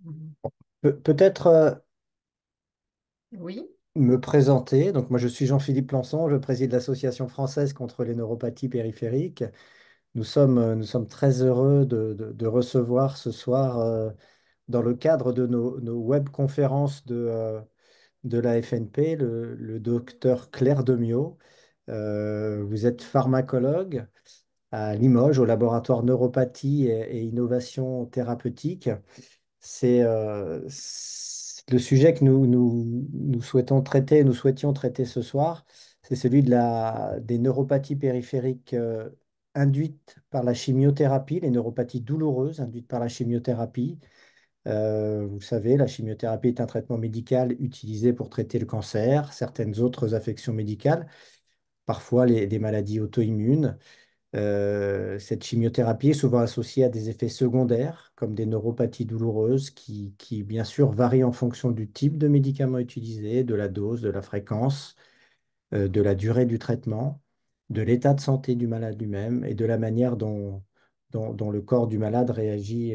Peut-être Oui. me présenter. Donc, moi, je suis Jean-Philippe Plançon, je préside l'Association française contre les neuropathies périphériques. Nous sommes très heureux de recevoir ce soir, dans le cadre de nos webconférences de la FNP, le docteur Claire Demiot. Vous êtes pharmacologue à Limoges, au laboratoire Neuropathie et Innovation Thérapeutique. Le sujet que nous souhaitons traiter, nous souhaitions traiter ce soir, c'est celui des neuropathies périphériques induites par la chimiothérapie, les neuropathies douloureuses induites par la chimiothérapie. Vous savez, la chimiothérapie est un traitement médical utilisé pour traiter le cancer, certaines autres affections médicales, parfois les maladies auto-immunes. Cette chimiothérapie est souvent associée à des effets secondaires, comme des neuropathies douloureuses, qui, bien sûr varient en fonction du type de médicament utilisé, de la dose, de la fréquence, de la durée du traitement, de l'état de santé du malade lui-même et de la manière dont le corps du malade réagit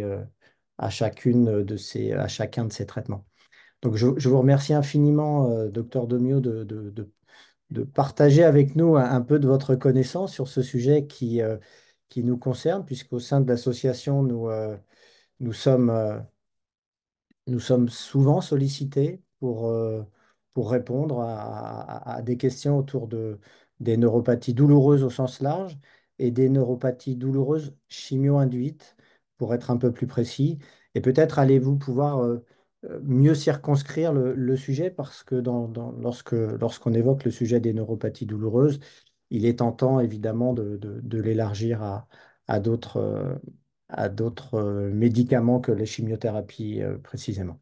à chacun de ces traitements. Donc, je vous remercie infiniment, docteur Demio, de partager avec nous un peu de votre connaissance sur ce sujet qui nous concerne, puisqu'au sein de l'association, nous sommes, nous sommes souvent sollicités pour répondre à des questions autour des neuropathies douloureuses au sens large et des neuropathies douloureuses chimio-induites, pour être un peu plus précis. Et peut-être allez-vous pouvoir mieux circonscrire le sujet, parce que lorsqu'on évoque le sujet des neuropathies douloureuses, il est tentant évidemment de l'élargir à d'autres médicaments que les chimiothérapies précisément.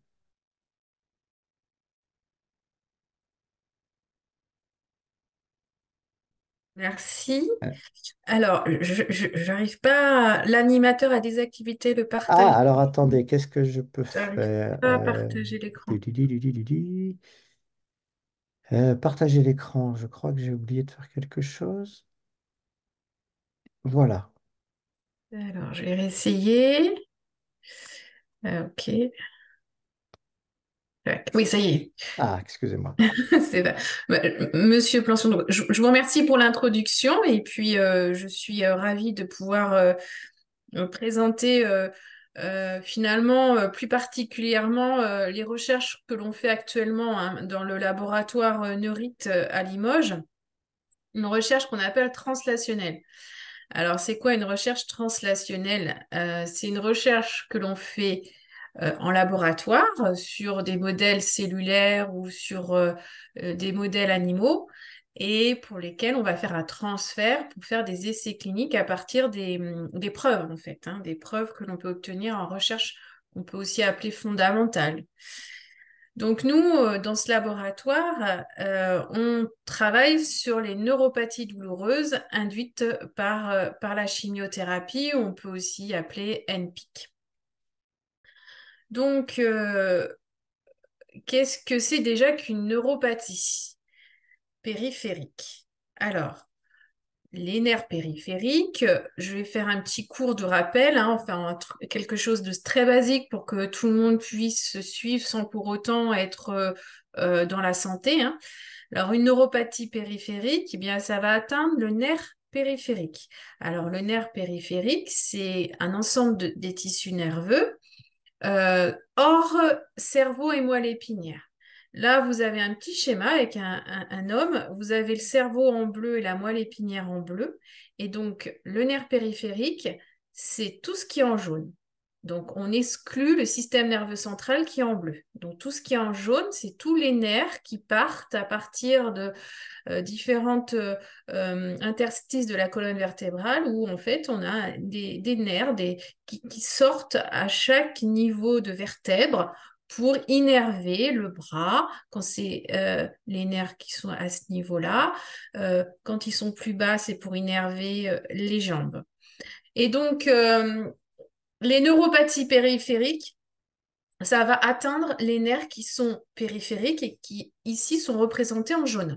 Merci. Euh, Alors, je n'arrive pas. L'animateur a désactivé le Ah, partage. alors attendez, qu'est-ce que je peux J'arrive faire? pas à partager l'écran. Partager l'écran, je crois que j'ai oublié de faire quelque chose. Voilà. Alors, je vais réessayer. Ok. Tac. Oui, ça y est. Ah, excusez-moi. C'est ça. Bah, Monsieur Plançon, donc, je vous remercie pour l'introduction et puis je suis ravie de pouvoir présenter finalement plus particulièrement les recherches que l'on fait actuellement hein, dans le laboratoire Neurit à Limoges, une recherche qu'on appelle translationnelle. Alors, c'est quoi une recherche translationnelle? C'est une recherche que l'on fait en laboratoire sur des modèles cellulaires ou sur des modèles animaux et pour lesquels on va faire un transfert pour faire des essais cliniques à partir des preuves, en fait, hein, des preuves que l'on peut obtenir en recherche, qu'on peut aussi appeler fondamentale. Donc nous, dans ce laboratoire, on travaille sur les neuropathies douloureuses induites par la chimiothérapie, on peut aussi appeler NPIC. Donc, qu'est-ce que c'est déjà qu'une neuropathie périphérique? Alors, les nerfs périphériques, je vais faire un petit cours de rappel, hein, enfin quelque chose de très basique pour que tout le monde puisse se suivre sans pour autant être dans la santé, hein. Alors, une neuropathie périphérique, eh bien, ça va atteindre le nerf périphérique. Alors, le nerf périphérique, c'est un ensemble des tissus nerveux hors cerveau et moelle épinière. Là, vous avez un petit schéma avec un homme. Vous avez le cerveau en bleu et la moelle épinière en bleu. Et donc, le nerf périphérique, c'est tout ce qui est en jaune. Donc, on exclut le système nerveux central qui est en bleu. Donc, tout ce qui est en jaune, c'est tous les nerfs qui partent à partir de différentes interstices de la colonne vertébrale où en fait on a des nerfs qui sortent à chaque niveau de vertèbre pour innerver le bras quand c'est les nerfs qui sont à ce niveau-là. Quand ils sont plus bas, c'est pour innerver les jambes. Et donc, les neuropathies périphériques, ça va atteindre les nerfs qui sont périphériques et qui ici sont représentés en jaune.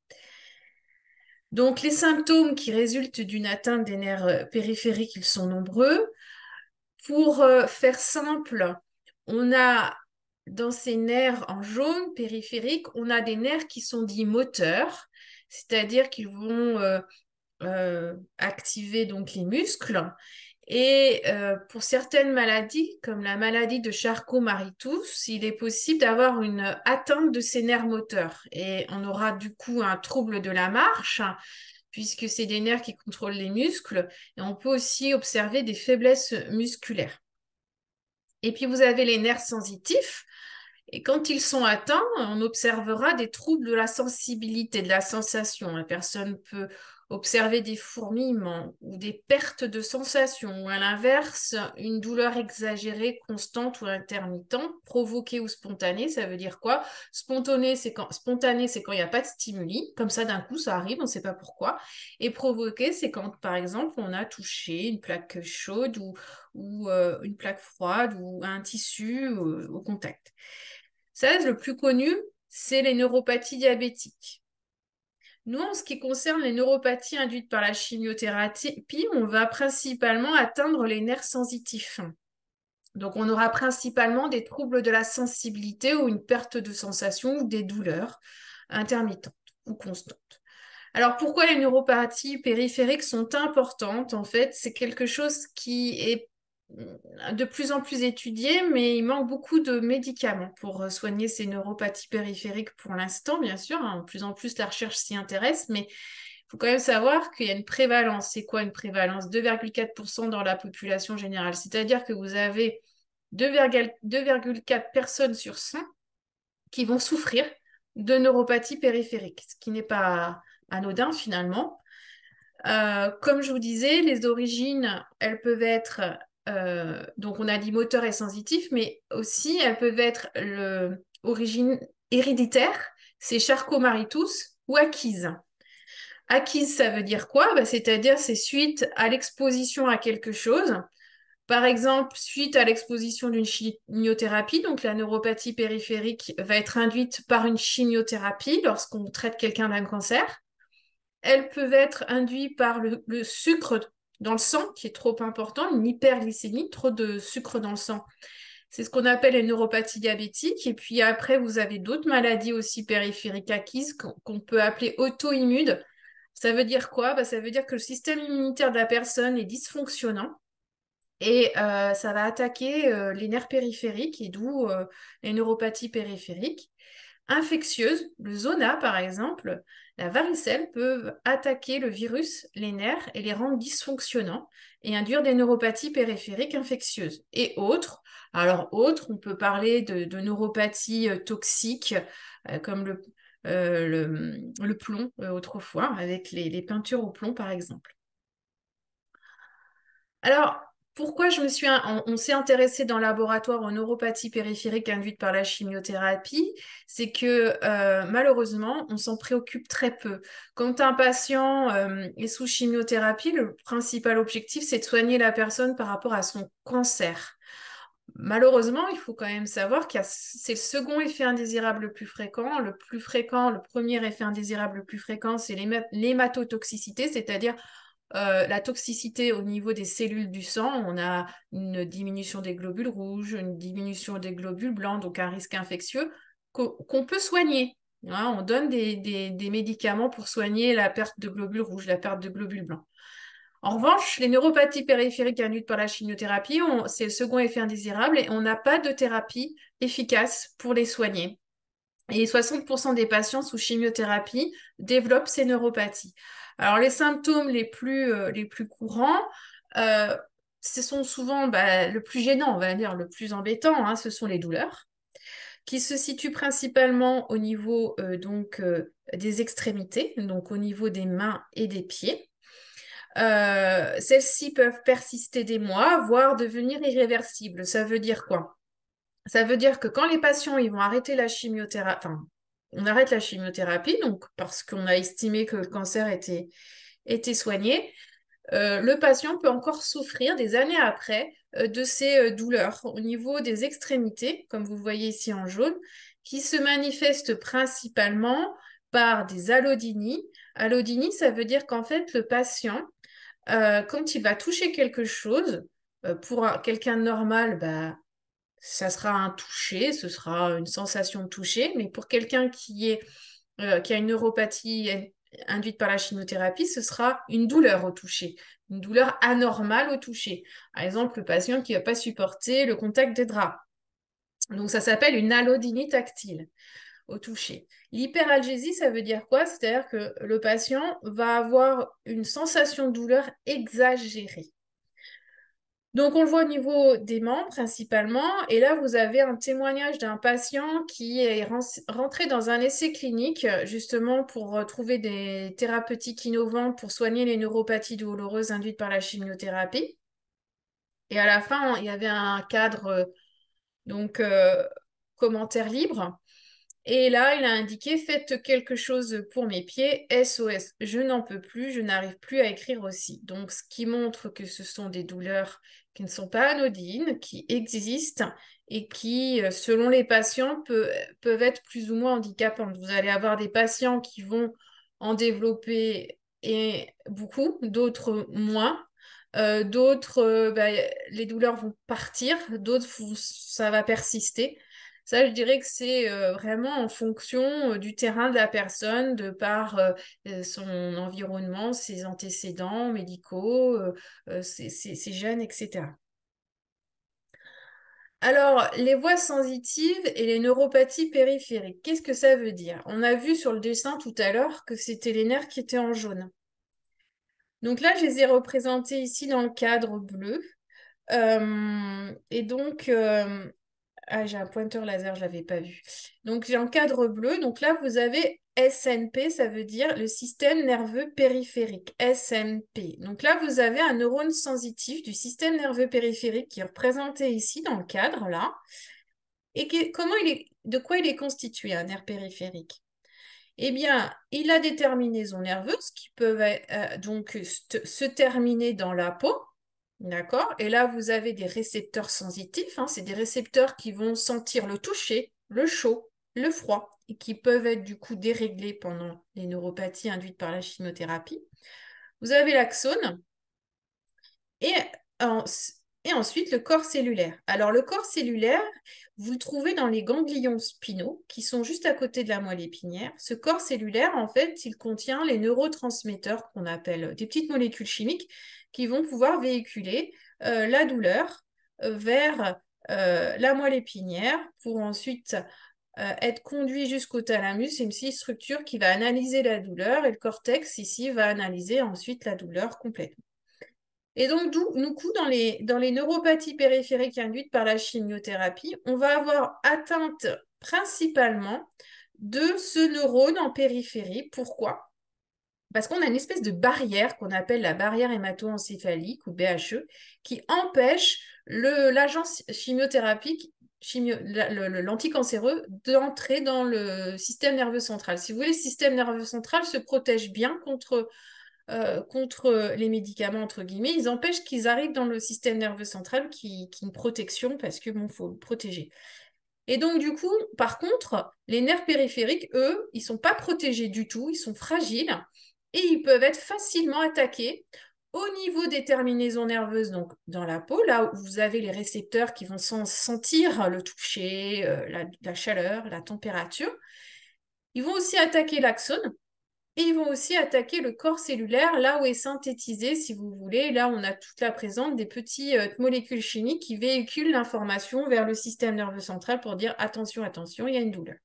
Donc, les symptômes qui résultent d'une atteinte des nerfs périphériques, ils sont nombreux. Pour faire simple, on a dans ces nerfs en jaune périphériques, on a des nerfs qui sont dits moteurs, c'est-à-dire qu'ils vont activer donc les muscles. Et pour certaines maladies, comme la maladie de Charcot-Marie-Tooth, il est possible d'avoir une atteinte de ces nerfs moteurs. Et on aura du coup un trouble de la marche, puisque c'est des nerfs qui contrôlent les muscles. Et on peut aussi observer des faiblesses musculaires. Et puis vous avez les nerfs sensitifs. Et quand ils sont atteints, on observera des troubles de la sensibilité, de la sensation. La personne peut observer des fourmillements ou des pertes de sensation, ou à l'inverse, une douleur exagérée, constante ou intermittente, provoquée ou spontanée. Ça veut dire quoi? Spontané, c'est quand il n'y a pas de stimuli. Comme ça, d'un coup, ça arrive, on ne sait pas pourquoi. Et provoqué, c'est quand, par exemple, on a touché une plaque chaude ou une plaque froide ou un tissu au contact. Ça, le plus connu, c'est les neuropathies diabétiques. Nous, en ce qui concerne les neuropathies induites par la chimiothérapie, on va principalement atteindre les nerfs sensitifs. Donc, on aura principalement des troubles de la sensibilité ou une perte de sensation ou des douleurs intermittentes ou constantes. Alors, pourquoi les neuropathies périphériques sont importantes? En fait, c'est quelque chose qui est de plus en plus étudié, mais il manque beaucoup de médicaments pour soigner ces neuropathies périphériques pour l'instant, bien sûr, hein. De plus en plus, la recherche s'y intéresse, mais il faut quand même savoir qu'il y a une prévalence. C'est quoi une prévalence? 2,4% dans la population générale. C'est-à-dire que vous avez 2,4 personnes sur 100 qui vont souffrir de neuropathie périphérique, ce qui n'est pas anodin finalement. Comme je vous disais, les origines, elles peuvent être, donc on a dit moteur et sensitif, mais aussi elles peuvent être l'origine héréditaire, c'est Charcot-Marie-Tooth ou acquise. Acquise, ça veut dire quoi? Bah, c'est-à-dire c'est suite à l'exposition à quelque chose. Par exemple, suite à l'exposition d'une chimiothérapie, donc la neuropathie périphérique va être induite par une chimiothérapie lorsqu'on traite quelqu'un d'un cancer. Elles peuvent être induites par le sucre dans le sang, qui est trop important, une hyperglycémie, trop de sucre dans le sang. C'est ce qu'on appelle les neuropathies diabétiques. Et puis après, vous avez d'autres maladies aussi périphériques acquises qu'on peut appeler auto-immunes. Ça veut dire quoi? Bah, ça veut dire que le système immunitaire de la personne est dysfonctionnant et ça va attaquer les nerfs périphériques et d'où les neuropathies périphériques. Infectieuses, le zona par exemple, la varicelle peuvent attaquer le virus, les nerfs et les rendre dysfonctionnants et induire des neuropathies périphériques infectieuses. Et autres, alors autres, on peut parler de neuropathies toxiques comme le plomb autrefois, avec les peintures au plomb par exemple. Alors, pourquoi on s'est intéressé dans le laboratoire aux neuropathies périphériques induites par la chimiothérapie? C'est que malheureusement, on s'en préoccupe très peu. Quand un patient est sous chimiothérapie, le principal objectif, c'est de soigner la personne par rapport à son cancer. Malheureusement, il faut quand même savoir que c'est le second effet indésirable le plus fréquent. Le plus fréquent, le premier effet indésirable le plus fréquent, c'est l'hématotoxicité, c'est-à-dire la toxicité au niveau des cellules du sang. On a une diminution des globules rouges, une diminution des globules blancs, donc un risque infectieux qu'on peut soigner. Hein, on donne des médicaments pour soigner la perte de globules rouges, la perte de globules blancs. En revanche, les neuropathies périphériques induites par la chimiothérapie, c'est le second effet indésirable et on n'a pas de thérapie efficace pour les soigner. Et 60% des patients sous chimiothérapie développent ces neuropathies. Alors, les symptômes les plus courants, euh, ce sont souvent le plus gênant, on va dire, le plus embêtant, hein, ce sont les douleurs, qui se situent principalement au niveau des extrémités, donc au niveau des mains et des pieds. Celles-ci peuvent persister des mois, voire devenir irréversibles. Ça veut dire quoi? Ça veut dire que quand les patients ils vont arrêter la chimiothérapie, enfin, on arrête la chimiothérapie, donc parce qu'on a estimé que le cancer était soigné, le patient peut encore souffrir des années après de ces douleurs au niveau des extrémités, comme vous voyez ici en jaune, qui se manifestent principalement par des allodynies. Allodynie, ça veut dire qu'en fait, le patient, quand il va toucher quelque chose, pour quelqu'un de normal, bah, ça sera un toucher, ce sera une sensation de toucher, mais pour quelqu'un qui a une neuropathie induite par la chimiothérapie, ce sera une douleur au toucher, une douleur anormale au toucher. Par exemple, le patient qui ne va pas supporter le contact des draps. Donc ça s'appelle une allodynie tactile au toucher. L'hyperalgésie, ça veut dire quoi? C'est-à-dire que le patient va avoir une sensation de douleur exagérée. Donc, on le voit au niveau des membres principalement. Et là, vous avez un témoignage d'un patient qui est rentré dans un essai clinique justement pour trouver des thérapeutiques innovantes pour soigner les neuropathies douloureuses induites par la chimiothérapie. Et à la fin, il y avait un cadre, donc, commentaire libre. Et là, il a indiqué, faites quelque chose pour mes pieds, SOS. Je n'en peux plus, je n'arrive plus à écrire aussi. Donc, ce qui montre que ce sont des douleurs qui ne sont pas anodines, qui existent et qui, selon les patients, peuvent être plus ou moins handicapantes. Vous allez avoir des patients qui vont en développer et beaucoup, d'autres moins. D'autres, bah, les douleurs vont partir, d'autres, ça va persister. Ça, je dirais que c'est vraiment en fonction du terrain de la personne, de par son environnement, ses antécédents médicaux, ses gènes, etc. Alors, les voies sensitives et les neuropathies périphériques, qu'est-ce que ça veut dire? On a vu sur le dessin tout à l'heure que c'était les nerfs qui étaient en jaune. Donc là, je les ai représentés ici dans le cadre bleu. Et donc, ah, j'ai un pointeur laser, je ne l'avais pas vu. Donc, j'ai un cadre bleu. Donc là, vous avez SNP, ça veut dire le système nerveux périphérique. SNP. Donc là, vous avez un neurone sensitif du système nerveux périphérique qui est représenté ici dans le cadre, là. Et de quoi il est constitué, un nerf périphérique? Eh bien, il a des terminaisons nerveuses qui peuvent donc se terminer dans la peau. D'accord? Et là, vous avez des récepteurs sensitifs, hein, c'est des récepteurs qui vont sentir le toucher, le chaud, le froid, et qui peuvent être du coup déréglés pendant les neuropathies induites par la chimiothérapie. Vous avez l'axone et, en- et ensuite le corps cellulaire. Alors, le corps cellulaire, vous le trouvez dans les ganglions spinaux qui sont juste à côté de la moelle épinière. Ce corps cellulaire, en fait, il contient les neurotransmetteurs qu'on appelle des petites molécules chimiques qui vont pouvoir véhiculer la douleur vers la moelle épinière pour ensuite être conduit jusqu'au thalamus. C'est une petite structure qui va analyser la douleur et le cortex ici va analyser ensuite la douleur complètement. Et donc, du coup, dans les neuropathies périphériques induites par la chimiothérapie, on va avoir atteinte principalement de ce neurone en périphérie. Pourquoi? Parce qu'on a une espèce de barrière qu'on appelle la barrière hémato-encéphalique ou BHE qui empêche l'agent chimiothérapique, l'anticancéreux, d'entrer dans le système nerveux central. Si vous voulez, le système nerveux central se protège bien contre les médicaments, entre guillemets. Ils empêchent qu'ils arrivent dans le système nerveux central qui est une protection parce que, bon, faut le protéger. Et donc, du coup, par contre, les nerfs périphériques, eux, ils sont pas protégés du tout, ils sont fragiles et ils peuvent être facilement attaqués au niveau des terminaisons nerveuses, donc dans la peau, là où vous avez les récepteurs qui vont sentir le toucher, la chaleur, la température. Ils vont aussi attaquer l'axone et ils vont aussi attaquer le corps cellulaire, là où est synthétisé, si vous voulez. Là, on a toute la présence des petites molécules chimiques qui véhiculent l'information vers le système nerveux central pour dire attention, attention, il y a une douleur.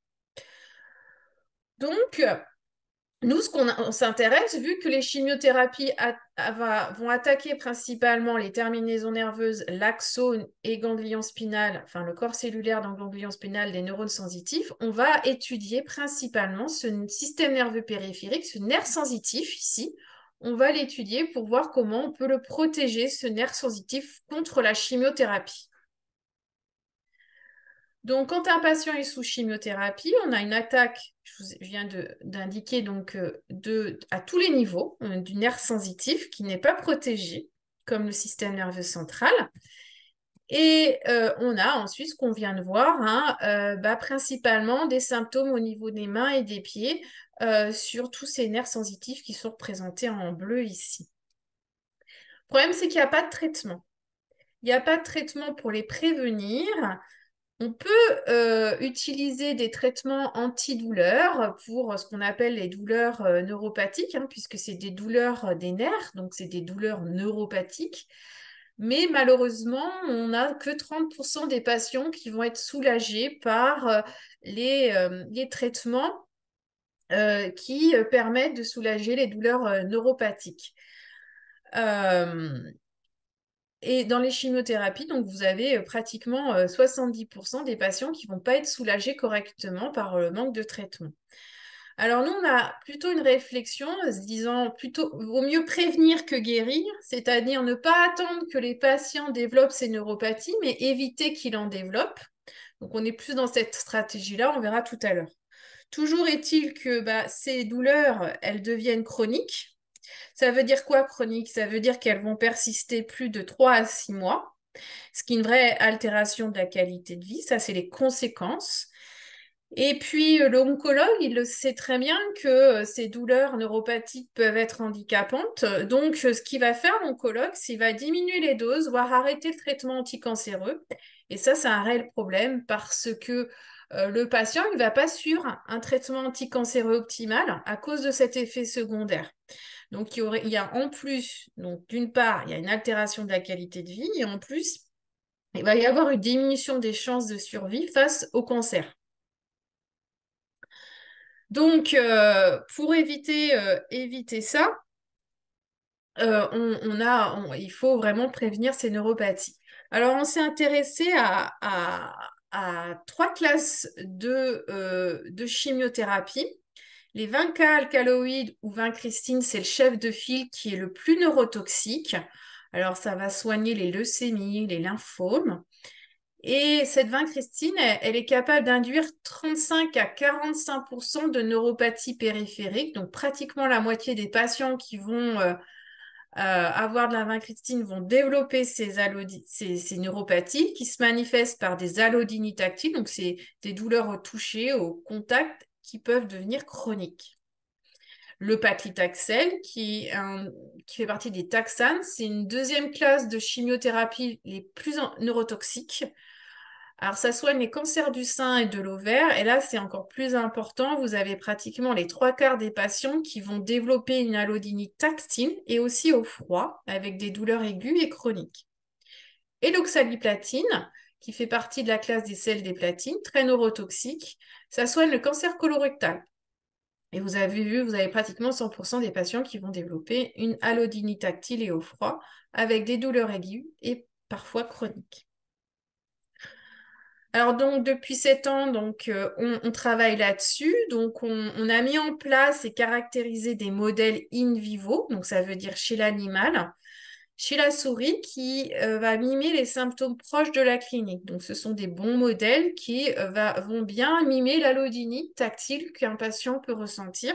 Donc, nous, on s'intéresse, vu que les chimiothérapies vont attaquer principalement les terminaisons nerveuses, l'axone et ganglion spinal, enfin le corps cellulaire dans le ganglion spinal des neurones sensitifs, on va étudier principalement ce système nerveux périphérique, ce nerf sensitif ici. On va l'étudier pour voir comment on peut le protéger, ce nerf sensitif, contre la chimiothérapie. Donc, quand un patient est sous chimiothérapie, on a une attaque, je viens d'indiquer donc à tous les niveaux du nerf sensitif qui n'est pas protégé, comme le système nerveux central. Et on a ensuite ce qu'on vient de voir, hein, principalement des symptômes au niveau des mains et des pieds sur tous ces nerfs sensitifs qui sont représentés en bleu ici. Le problème, c'est qu'il n'y a pas de traitement. Il n'y a pas de traitement pour les prévenir. On peut utiliser des traitements antidouleurs pour ce qu'on appelle les douleurs neuropathiques, hein, puisque c'est des douleurs des nerfs, donc c'est des douleurs neuropathiques. Mais malheureusement, on n'a que 30% des patients qui vont être soulagés par les traitements qui permettent de soulager les douleurs neuropathiques. Euh, et dans les chimiothérapies, donc vous avez pratiquement 70% des patients qui ne vont pas être soulagés correctement par le manque de traitement. Alors nous, on a plutôt une réflexion se disant plutôt vaut mieux prévenir que guérir, c'est-à-dire ne pas attendre que les patients développent ces neuropathies, mais éviter qu'ils en développent. Donc on est plus dans cette stratégie-là, on verra tout à l'heure. Toujours est-il que ces douleurs, elles deviennent chroniques. Ça veut dire quoi chronique? Ça veut dire qu'elles vont persister plus de 3 à 6 mois, ce qui est une vraie altération de la qualité de vie. Ça, c'est les conséquences. Et puis, l'oncologue, il le sait très bien que ces douleurs neuropathiques peuvent être handicapantes. Donc, ce qu'il va faire, l'oncologue, c'est qu'il va diminuer les doses, voire arrêter le traitement anticancéreux. Et ça, c'est un réel problème parce que le patient ne va pas suivre un traitement anticancéreux optimal à cause de cet effet secondaire. Donc, il y a en plus, donc d'une part, il y a une altération de la qualité de vie et en plus, il va y avoir une diminution des chances de survie face au cancer. Donc, pour éviter ça, il faut vraiment prévenir ces neuropathies. Alors, on s'est intéressé à trois classes de chimiothérapie. Les 20K alcaloïdes ou 20-Christine, c'est le chef de file qui est le plus neurotoxique. Alors, ça va soigner les leucémies, les lymphomes. Et cette 20-Christine, elle est capable d'induire 35 à 45% de neuropathie périphérique. Donc, pratiquement la moitié des patients qui vont avoir de la 20-Christine vont développer ces neuropathies qui se manifestent par des allodynies tactiles. Donc, c'est des douleurs au toucher, au contact qui peuvent devenir chroniques. Le paclitaxel, qui fait partie des taxanes, c'est une deuxième classe de chimiothérapie les plus neurotoxiques. Alors, ça soigne les cancers du sein et de l'ovaire. Et là, c'est encore plus important. Vous avez pratiquement les trois quarts des patients qui vont développer une allodynie tactile et aussi au froid, avec des douleurs aiguës et chroniques. Et l'oxaliplatine, qui fait partie de la classe des sels des platines, très neurotoxique, ça soigne le cancer colorectal. Et vous avez vu, vous avez pratiquement 100% des patients qui vont développer une allodynie tactile et au froid, avec des douleurs aiguës et parfois chroniques. Alors donc depuis 7 ans, on travaille là-dessus. Donc on a mis en place et caractérisé des modèles in vivo, donc ça veut dire chez l'animal, chez la souris qui va mimer les symptômes proches de la clinique. Donc ce sont des bons modèles qui vont bien mimer l'allodynie tactile qu'un patient peut ressentir.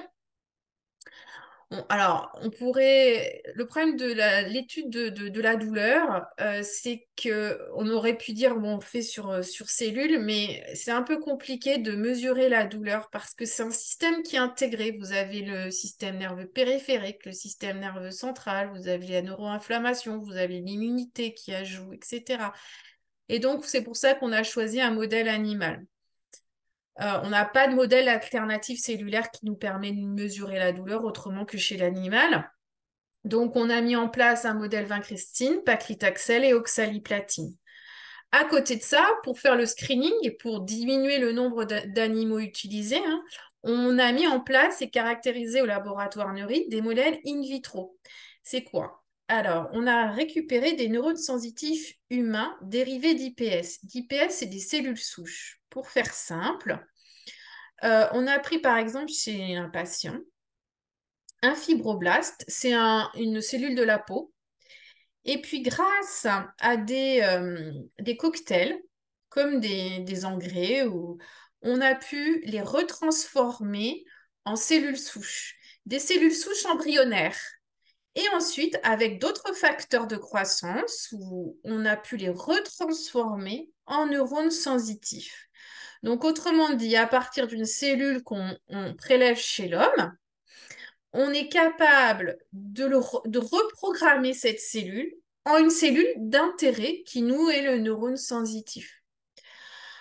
Alors, le problème de l'étude de la douleur, c'est qu'on aurait pu dire, bon, on le fait sur cellules, mais c'est un peu compliqué de mesurer la douleur parce que c'est un système qui est intégré. Vous avez le système nerveux périphérique, le système nerveux central, vous avez la neuroinflammation, vous avez l'immunité qui ajoute, etc. Et donc, c'est pour ça qu'on a choisi un modèle animal. On n'a pas de modèle alternatif cellulaire qui nous permet de mesurer la douleur autrement que chez l'animal. Donc, on a mis en place un modèle vincristine, paclitaxel et oxaliplatine. À côté de ça, pour faire le screening et pour diminuer le nombre d'animaux utilisés, hein, on a mis en place et caractérisé au laboratoire Neuri des modèles in vitro. C'est quoi? Alors, on a récupéré des neurones sensitifs humains dérivés d'IPS. D'IPS, c'est des cellules souches. Pour faire simple, on a pris par exemple chez un patient un fibroblaste, c'est une cellule de la peau. Et puis grâce à des cocktails, comme des engrais, on a pu les retransformer en cellules souches, des cellules souches embryonnaires. Et ensuite, avec d'autres facteurs de croissance, où on a pu les retransformer en neurones sensitifs. Donc, autrement dit, à partir d'une cellule qu'on prélève chez l'homme, on est capable de reprogrammer cette cellule en une cellule d'intérêt qui nous est le neurone sensitif.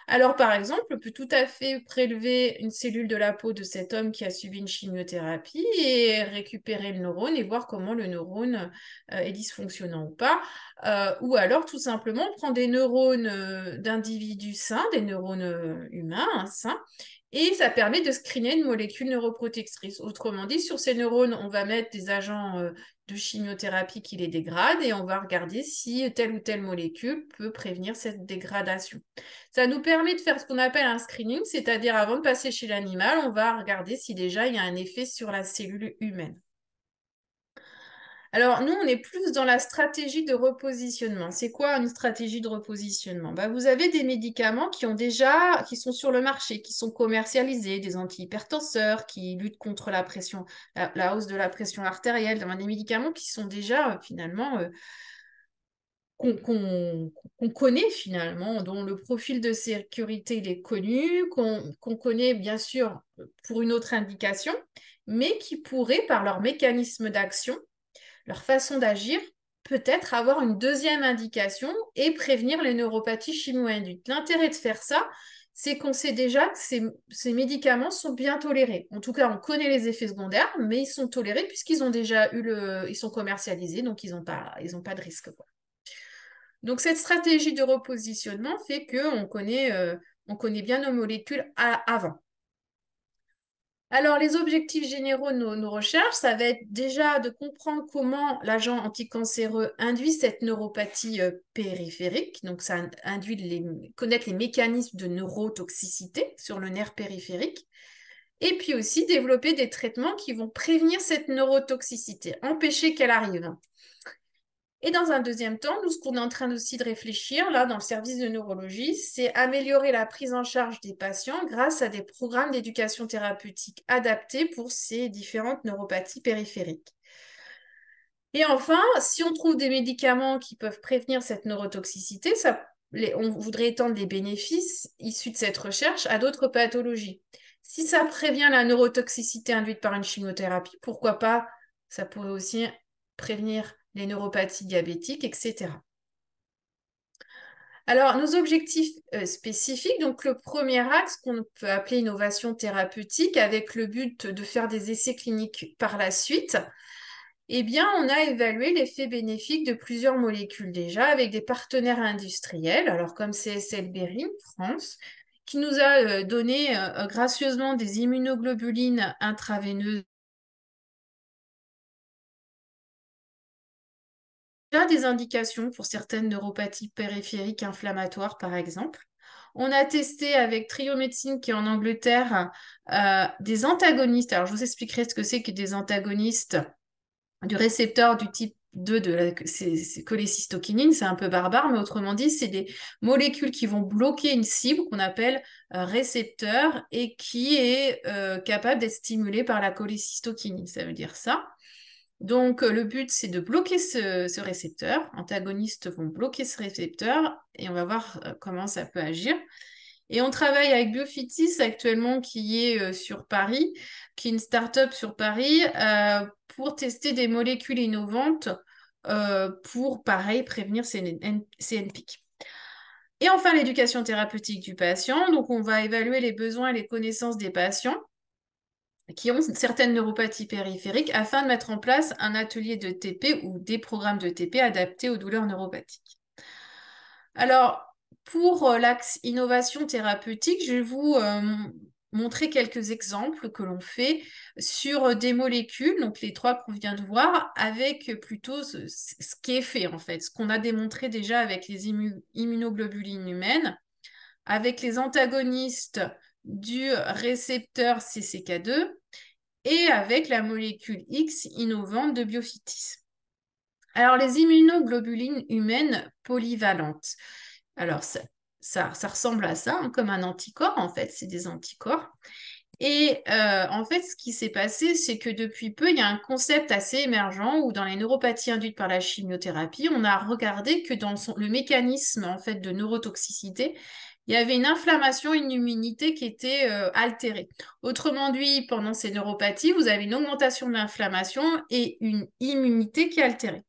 Alors, par exemple, on peut tout à fait prélever une cellule de la peau de cet homme qui a subi une chimiothérapie et récupérer le neurone et voir comment le neurone est dysfonctionnant ou pas. Ou alors, tout simplement, prendre des neurones d'individus sains, des neurones humains, hein, sains, et ça permet de screener une molécule neuroprotectrice. Autrement dit, sur ces neurones, on va mettre des agents de chimiothérapie qui les dégradent et on va regarder si telle ou telle molécule peut prévenir cette dégradation. Ça nous permet de faire ce qu'on appelle un screening, c'est-à-dire avant de passer chez l'animal, on va regarder si déjà il y a un effet sur la cellule humaine. Alors, nous, on est plus dans la stratégie de repositionnement. C'est quoi une stratégie de repositionnement? Bah, vous avez des médicaments qui sont sur le marché, qui sont commercialisés, des antihypertenseurs, qui luttent contre la pression, la hausse de la pression artérielle, des médicaments qui sont déjà finalement qu'on connaît finalement, dont le profil de sécurité il est connu, qu'on connaît bien sûr pour une autre indication, mais qui pourraient, par leur mécanisme d'action, leur façon d'agir, peut-être avoir une deuxième indication et prévenir les neuropathies chimio-induites. L'intérêt de faire ça, c'est qu'on sait déjà que ces médicaments sont bien tolérés. En tout cas, on connaît les effets secondaires, mais ils sont tolérés puisqu'ils ont déjà ils sont commercialisés, donc ils ont pas de risque, quoi. Donc, cette stratégie de repositionnement fait on connaît bien nos molécules avant. Alors, les objectifs généraux de nos recherches, ça va être déjà de comprendre comment l'agent anticancéreux induit cette neuropathie périphérique. Donc, ça induit connaître les mécanismes de neurotoxicité sur le nerf périphérique. Et puis aussi développer des traitements qui vont prévenir cette neurotoxicité, empêcher qu'elle arrive. Et dans un deuxième temps, nous, ce qu'on est en train aussi de réfléchir, là, dans le service de neurologie, c'est améliorer la prise en charge des patients grâce à des programmes d'éducation thérapeutique adaptés pour ces différentes neuropathies périphériques. Et enfin, si on trouve des médicaments qui peuvent prévenir cette neurotoxicité, on voudrait étendre les bénéfices issus de cette recherche à d'autres pathologies. Si ça prévient la neurotoxicité induite par une chimiothérapie, pourquoi pas, ça pourrait aussi prévenir les neuropathies diabétiques, etc. Alors, nos objectifs spécifiques, donc le premier axe qu'on peut appeler innovation thérapeutique avec le but de faire des essais cliniques par la suite, eh bien, on a évalué l'effet bénéfique de plusieurs molécules déjà avec des partenaires industriels, alors comme CSL Behring, France, qui nous a donné gracieusement des immunoglobulines intraveineuses, déjà des indications pour certaines neuropathies périphériques inflammatoires, par exemple. On a testé avec Trio Médecine, qui est en Angleterre, des antagonistes. Alors, je vous expliquerai ce que c'est que des antagonistes du récepteur du type 2 de la cholécystokinine. C'est un peu barbare, mais autrement dit, c'est des molécules qui vont bloquer une cible qu'on appelle récepteur et qui est capable d'être stimulée par la cholécystokinine. Ça veut dire ça. Donc, le but, c'est de bloquer ce récepteur. Antagonistes vont bloquer ce récepteur et on va voir comment ça peut agir. Et on travaille avec Biofitis actuellement, qui est sur Paris, qui est une start-up sur Paris, pour tester des molécules innovantes pour, pareil, prévenir ces NPIC. Et enfin, l'éducation thérapeutique du patient. Donc, on va évaluer les besoins et les connaissances des patients qui ont certaines neuropathies périphériques afin de mettre en place un atelier de TP ou des programmes de TP adaptés aux douleurs neuropathiques. Alors, pour l'axe innovation thérapeutique, je vais vous montrer quelques exemples que l'on fait sur des molécules, donc les trois qu'on vient de voir, avec plutôt ce qui est fait en fait, ce qu'on a démontré déjà avec les immunoglobulines humaines, avec les antagonistes du récepteur CCK2 et avec la molécule X innovante de Biofitis. Alors, les immunoglobulines humaines polyvalentes. Alors, ça ressemble à ça, hein, comme un anticorps, en fait, c'est des anticorps. Et en fait, ce qui s'est passé, c'est que depuis peu, il y a un concept assez émergent où dans les neuropathies induites par la chimiothérapie, on a regardé que dans le mécanisme en fait de neurotoxicité, il y avait une inflammation, une immunité qui était altérée. Autrement dit, pendant ces neuropathies, vous avez une augmentation de l'inflammation et une immunité qui est altérée.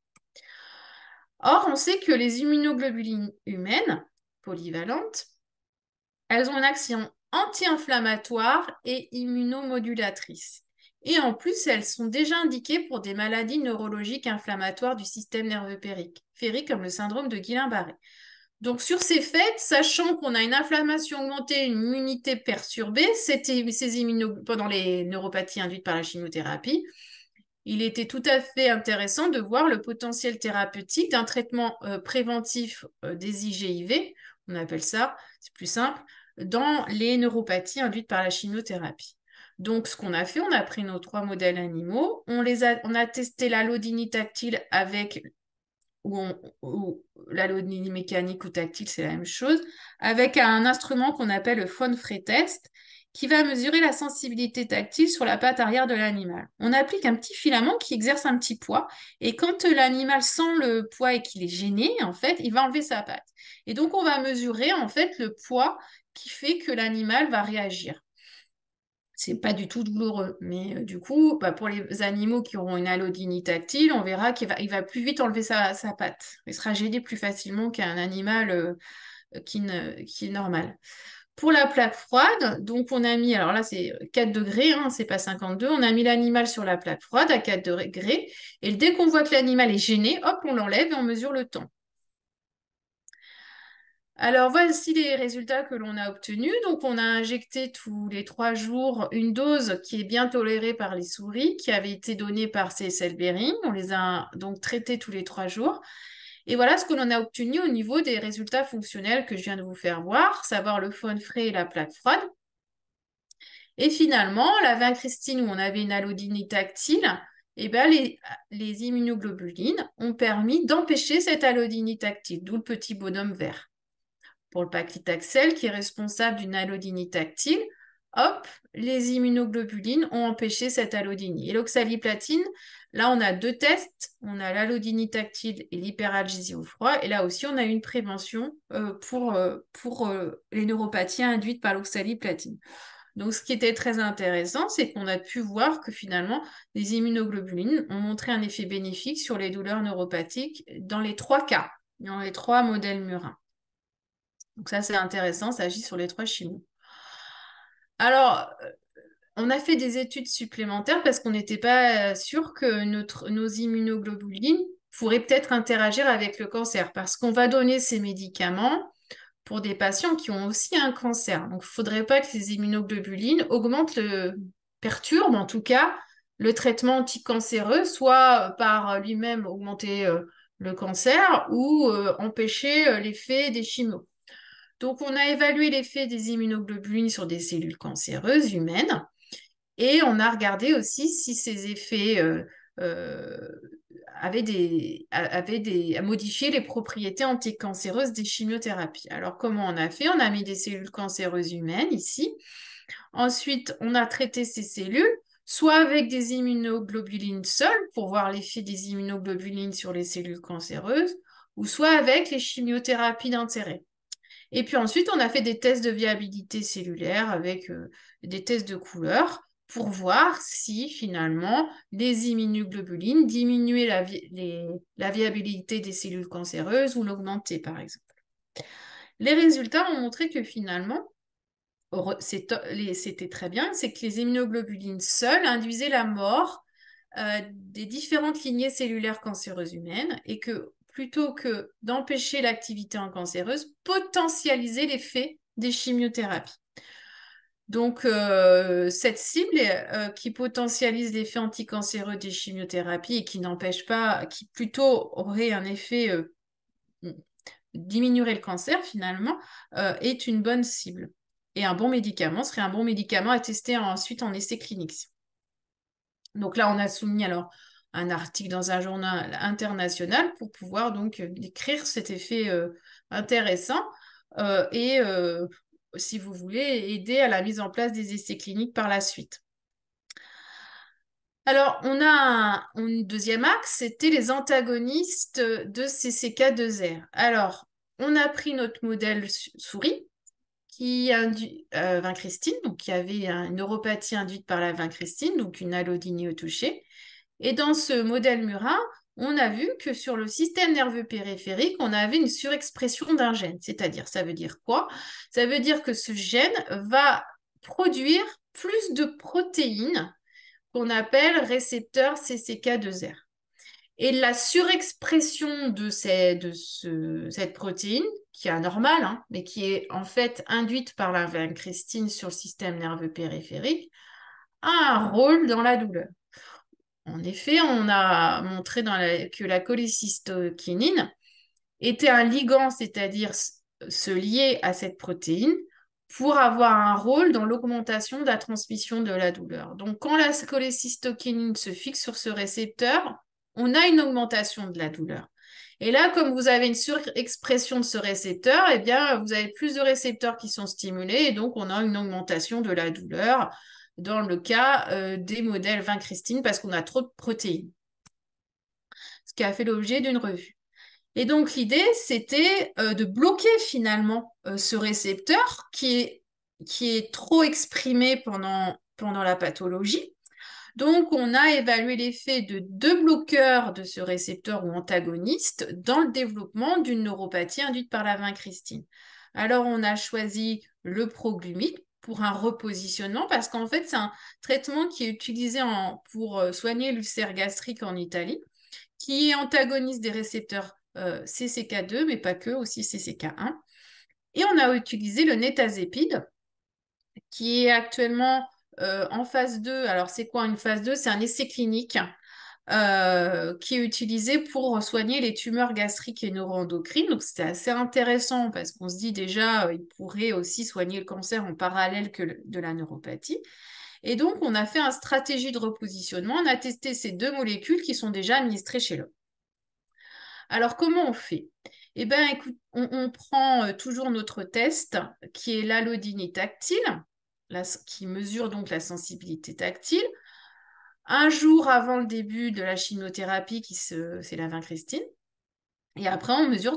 Or, on sait que les immunoglobulines humaines polyvalentes Elles ont une action anti-inflammatoire et immunomodulatrice. Et en plus, elles sont déjà indiquées pour des maladies neurologiques inflammatoires du système nerveux périphérique, comme le syndrome de Guillain-Barré. Donc, sur ces faits, sachant qu'on a une inflammation augmentée, une immunité perturbée, pendant les neuropathies induites par la chimiothérapie, il était tout à fait intéressant de voir le potentiel thérapeutique d'un traitement préventif des IGIV, on appelle ça, c'est plus simple, dans les neuropathies induites par la chimiothérapie. Donc, ce qu'on a fait, on a pris nos 3 modèles animaux, on a testé l'allodini tactile avec ou l'allodini mécanique ou tactile, c'est la même chose, avec un instrument qu'on appelle le phone fray test, qui va mesurer la sensibilité tactile sur la patte arrière de l'animal. On applique un petit filament qui exerce un petit poids, et quand l'animal sent le poids et qu'il est gêné, en fait, il va enlever sa patte. Et donc, on va mesurer, en fait, le poids qui fait que l'animal va réagir. C'est pas du tout douloureux, mais du coup, bah, pour les animaux qui auront une allodynie tactile, on verra il va plus vite enlever sa patte. Il sera gêné plus facilement qu'un animal qui est normal. Pour la plaque froide, donc on a mis, alors là c'est 4 degrés, hein, c'est pas 52, on a mis l'animal sur la plaque froide à 4 degrés, et dès qu'on voit que l'animal est gêné, hop, on l'enlève et on mesure le temps. Alors voici les résultats que l'on a obtenus. Donc on a injecté tous les 3 jours une dose qui est bien tolérée par les souris, qui avait été donnée par CSL Behring. On les a donc traités tous les 3 jours. Et voilà ce que l'on a obtenu au niveau des résultats fonctionnels que je viens de vous faire voir, savoir le faune frais et la plaque froide. Et finalement, la vincristine où on avait une allodynie tactile, eh ben les immunoglobulines ont permis d'empêcher cette allodynie tactile, d'où le petit bonhomme vert. Pour le paclitaxel, qui est responsable d'une allodynie tactile, hop, les immunoglobulines ont empêché cette allodynie. Et l'oxaliplatine, là, on a 2 tests. On a l'allodynie tactile et l'hyperalgésie au froid. Et là aussi, on a une prévention pour les neuropathies induites par l'oxaliplatine. Donc, ce qui était très intéressant, c'est qu'on a pu voir que finalement, les immunoglobulines ont montré un effet bénéfique sur les douleurs neuropathiques dans les 3 cas, dans les 3 modèles murins. Donc ça, c'est intéressant, ça agit sur les 3 chimios. Alors, on a fait des études supplémentaires parce qu'on n'était pas sûr que nos immunoglobulines pourraient peut-être interagir avec le cancer, parce qu'on va donner ces médicaments pour des patients qui ont aussi un cancer. Donc, il ne faudrait pas que les immunoglobulines perturbent en tout cas le traitement anticancéreux, soit par lui-même augmenter le cancer ou empêcher l'effet des chimios. Donc, on a évalué l'effet des immunoglobulines sur des cellules cancéreuses humaines et on a regardé aussi si ces effets euh, avaient modifié les propriétés anticancéreuses des chimiothérapies. Alors, comment on a fait? On a mis des cellules cancéreuses humaines ici. Ensuite, on a traité ces cellules soit avec des immunoglobulines seules pour voir l'effet des immunoglobulines sur les cellules cancéreuses, ou soit avec les chimiothérapies d'intérêt. Et puis ensuite, on a fait des tests de viabilité cellulaire avec des tests de couleur pour voir si finalement les immunoglobulines diminuaient la viabilité des cellules cancéreuses ou l'augmentaient, par exemple. Les résultats ont montré que finalement, c'était très bien, c'est que les immunoglobulines seules induisaient la mort des différentes lignées cellulaires cancéreuses humaines et que plutôt que d'empêcher l'activité cancéreuse, potentialiser l'effet des chimiothérapies. Donc, cette cible qui potentialise l'effet anticancéreux des chimiothérapies et qui n'empêche pas, qui plutôt aurait un effet diminuerait le cancer finalement, est une bonne cible. Et un bon médicament serait un bon médicament à tester ensuite en essai clinique. Donc là, on a soumis alors un article dans un journal international pour pouvoir donc décrire cet effet intéressant et, si vous voulez, aider à la mise en place des essais cliniques par la suite. Alors, on a un deuxième axe, c'était les antagonistes de CCK2R. Alors, on a pris notre modèle souris qui induit vincristine, donc qui avait une neuropathie induite par la vincristine, donc une allodynie au toucher. Et dans ce modèle murin, on a vu que sur le système nerveux périphérique, on avait une surexpression d'un gène. C'est-à-dire, ça veut dire quoi? Ça veut dire que ce gène va produire plus de protéines qu'on appelle récepteurs CCK2R. Et la surexpression de cette protéine, qui est anormale, hein, mais qui est en fait induite par la vincristine sur le système nerveux périphérique, a un rôle dans la douleur. En effet, on a montré que la cholécystokinine était un ligand, c'est-à-dire se lier à cette protéine pour avoir un rôle dans l'augmentation de la transmission de la douleur. Donc, quand la cholécystokinine se fixe sur ce récepteur, on a une augmentation de la douleur. Et là, comme vous avez une surexpression de ce récepteur, eh bien, vous avez plus de récepteurs qui sont stimulés et donc on a une augmentation de la douleur dans le cas des modèles vincristine parce qu'on a trop de protéines, ce qui a fait l'objet d'une revue. Et donc l'idée, c'était de bloquer finalement ce récepteur qui est trop exprimé pendant la pathologie. Donc on a évalué l'effet de deux bloqueurs de ce récepteur ou antagoniste dans le développement d'une neuropathie induite par la vincristine. Alors on a choisi le proglumide pour un repositionnement parce qu'en fait c'est un traitement qui est utilisé pour soigner l'ulcère gastrique en Italie, qui antagonise des récepteurs CCK2, mais pas que, aussi CCK1. Et on a utilisé le nétazépide, qui est actuellement en phase 2. Alors, c'est quoi une phase 2? C'est un essai clinique qui est utilisé pour soigner les tumeurs gastriques et neuroendocrines. Donc, c'est assez intéressant parce qu'on se dit déjà, il pourrait aussi soigner le cancer en parallèle que de la neuropathie. Et donc, on a fait une stratégie de repositionnement. On a testé ces deux molécules qui sont déjà administrées chez l'homme. Alors, comment on fait? Eh bien, écoute, on prend toujours notre test qui est l'allodynie tactile, qui mesure donc la sensibilité tactile. Un jour avant le début de la chimiothérapie, c'est la vincristine. Et après, on mesure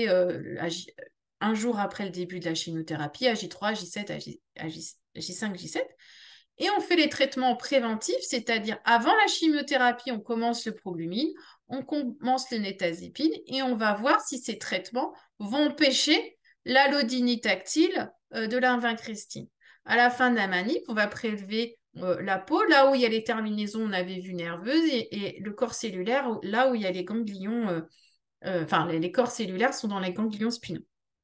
un jour après le début de la chimiothérapie, AJ3, J7, J5, J7. Et on fait les traitements préventifs, c'est-à-dire avant la chimiothérapie, on commence le proglumine, on commence le nétazépine et on va voir si ces traitements vont empêcher l'allodynie tactile de la vincristine. À la fin de la manip, on va prélever la peau, là où il y a les terminaisons, on avait vu nerveuses, et le corps cellulaire, là où il y a les ganglions, les corps cellulaires sont dans les ganglions spinaux.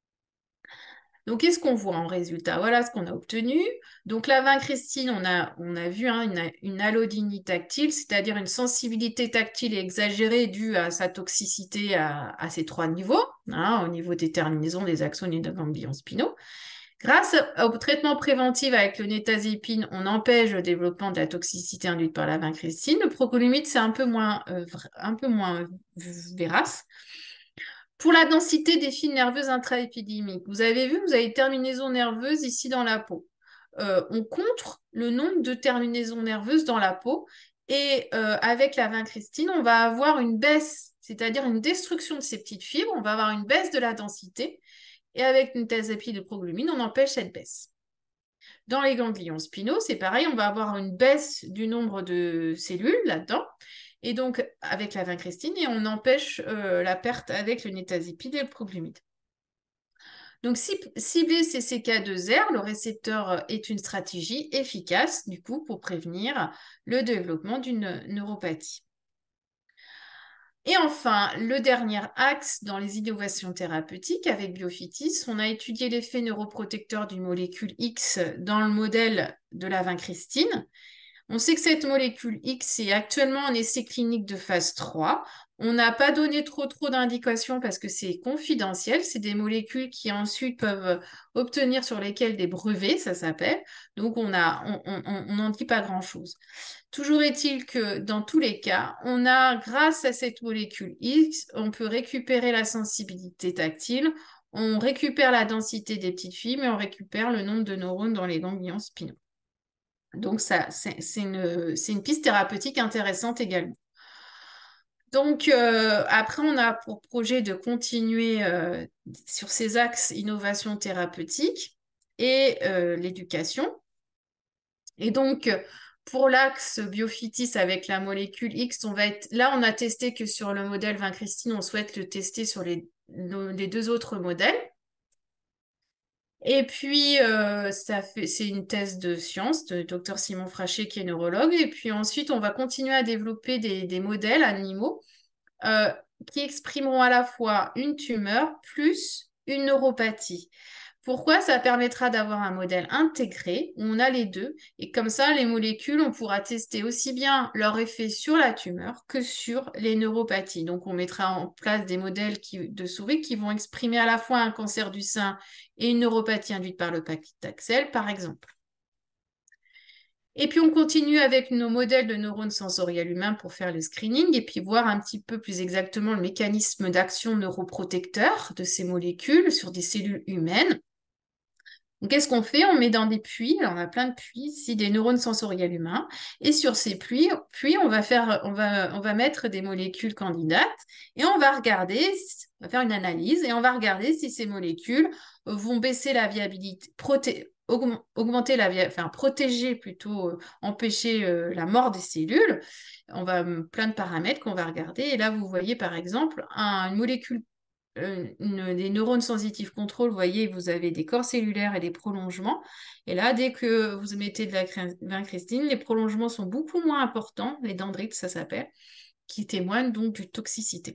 Donc, qu'est-ce qu'on voit en résultat? Voilà ce qu'on a obtenu. Donc, la vincristine, on a vu une allodynie tactile, c'est-à-dire une sensibilité tactile exagérée due à sa toxicité à ces trois niveaux, hein, au niveau des terminaisons, des axones et des ganglions spinaux. Grâce au traitement préventif avec le nétazépine, on empêche le développement de la toxicité induite par la vincristine. Le procolamide, c'est un peu moins vérace. Pour la densité des fils nerveuses intraépidémiques, vous avez vu, vous avez une terminaison nerveuse ici dans la peau. On contre le nombre de terminaisons nerveuses dans la peau et avec la vincristine, on va avoir une baisse, c'est-à-dire une destruction de ces petites fibres, on va avoir une baisse de la densité et avec une thésapie de proglumine, on empêche cette baisse. Dans les ganglions spinaux, c'est pareil, on va avoir une baisse du nombre de cellules là-dedans. Et donc, avec la vincristine, et on empêche la perte avec le nétazépide et le proglumide. Donc, cibler CCK2R, le récepteur est une stratégie efficace, du coup, pour prévenir le développement d'une neuropathie. Et enfin, le dernier axe dans les innovations thérapeutiques avec Biophytis, on a étudié l'effet neuroprotecteur d'une molécule X dans le modèle de la vincristine. On sait que cette molécule X est actuellement en essai clinique de phase 3. On n'a pas donné trop d'indications parce que c'est confidentiel. C'est des molécules qui ensuite peuvent obtenir sur lesquelles des brevets, ça s'appelle. Donc, on n'en dit pas grand-chose. Toujours est-il que dans tous les cas, grâce à cette molécule X, on peut récupérer la sensibilité tactile, on récupère la densité des petites fibres et on récupère le nombre de neurones dans les ganglions spinaux. Donc, c'est une piste thérapeutique intéressante également. Donc, après, on a pour projet de continuer sur ces axes innovation thérapeutique et l'éducation. Et donc, pour l'axe Biophytis avec la molécule X, là, on a testé que sur le modèle Vincristine, on souhaite le tester sur les deux autres modèles. Et puis, c'est une thèse de science de Dr Simon Frachet qui est neurologue. Et puis ensuite, on va continuer à développer des modèles animaux euh, qui exprimeront à la fois une tumeur plus une neuropathie. Pourquoi? Ça permettra d'avoir un modèle intégré où on a les deux. Et comme ça, les molécules, on pourra tester aussi bien leur effet sur la tumeur que sur les neuropathies. Donc, on mettra en place des modèles de souris qui vont exprimer à la fois un cancer du sein et une neuropathie induite par le paclitaxel, par exemple. Et puis, on continue avec nos modèles de neurones sensoriels humains pour faire le screening et puis voir un petit peu plus exactement le mécanisme d'action neuroprotecteur de ces molécules sur des cellules humaines. Donc, qu'est-ce qu'on fait? On met dans des puits, alors on a plein de puits ici, des neurones sensoriels humains, et sur ces puits, on va mettre des molécules candidates, et on va regarder, on va faire une analyse, et on va regarder si ces molécules vont baisser la viabilité, augmenter enfin protéger plutôt, empêcher la mort des cellules. On va plein de paramètres qu'on va regarder, et là vous voyez par exemple une molécule des neurones sensitifs contrôle, vous voyez, vous avez des corps cellulaires et des prolongements. Et là, dès que vous mettez de la vincristine, les prolongements sont beaucoup moins importants, les dendrites, ça s'appelle, qui témoignent donc d'une toxicité.